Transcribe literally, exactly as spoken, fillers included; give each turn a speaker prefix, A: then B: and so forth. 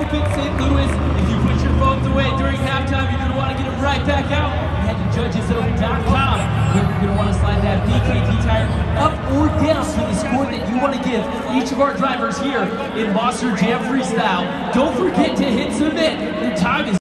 A: forfeit Saint Louis. If you put your phones away during halftime, you're going to want to get them right back out. Head to judges zone dot com. You're going to want to slide that B K T tire up or down to the score that you want to give each of our drivers here in Monster Jam Freestyle. Don't forget to hit submit. Your time is